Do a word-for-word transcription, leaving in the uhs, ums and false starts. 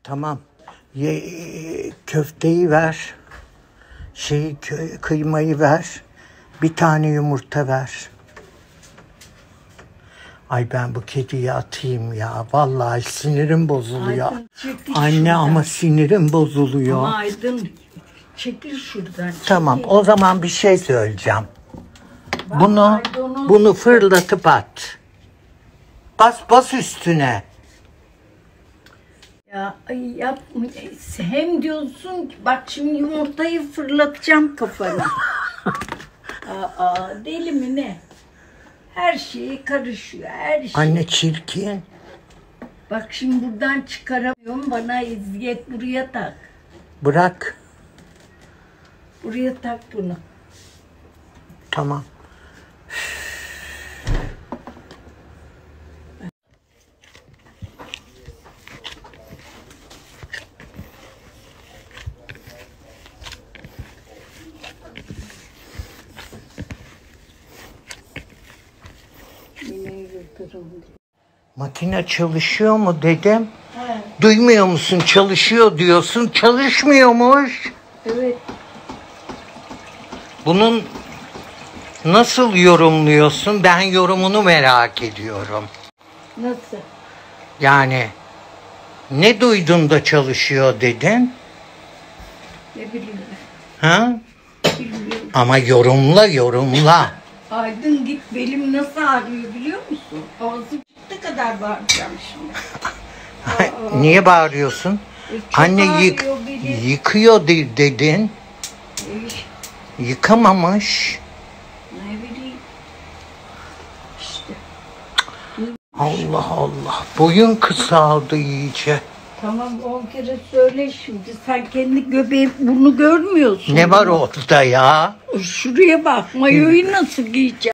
Tamam. Ye, köfteyi ver. Şeyi kıymayı ver. Bir tane yumurta ver. Ay ben bu kediyi atayım ya. Vallahi sinirim bozuluyor. Aydın, Anne şuradan. Ama sinirim bozuluyor. Ama Aydın çekil şuradan. Çekil. Tamam o zaman bir şey söyleyeceğim. Bak, Bunu Aydın'ın... bunu fırlatıp at. Bas bas üstüne. Ya ay yapma. Hem diyorsun ki bak şimdi yumurtayı fırlatacağım kafana. Aa, deli mi ne? Her şeyi karışıyor, her şey. Anne çirkin. Bak şimdi buradan çıkaramıyorum, bana eziyet, buraya tak. Bırak. Buraya tak bunu. Tamam. Makine çalışıyor mu dedim. He. Duymuyor musun? Çalışıyor diyorsun. Çalışmıyormuş. Evet. Bunun nasıl yorumluyorsun? Ben yorumunu merak ediyorum. Nasıl? Yani ne duydun da çalışıyor dedin? Ne bileyim Ha? ben. Bilmiyorum. Ama yorumla yorumla. Aydın git, belim nasıl ağrıyor biliyor musun? Ağzım çıktı kadar bağıracağım şimdi. Aa, Niye bağırıyorsun? e, çok Anne yık, ağrıyor belim. yıkıyor de- dedin. E, Yıkamamış. ne bileyim. İşte. Allah Allah. Boyun kısaldı iyice. Tamam on kere söyle şimdi. Sen kendi göbeği bunu görmüyorsun. Ne var orada ya? Şuraya bak. Mayoyu nasıl giyeceğim?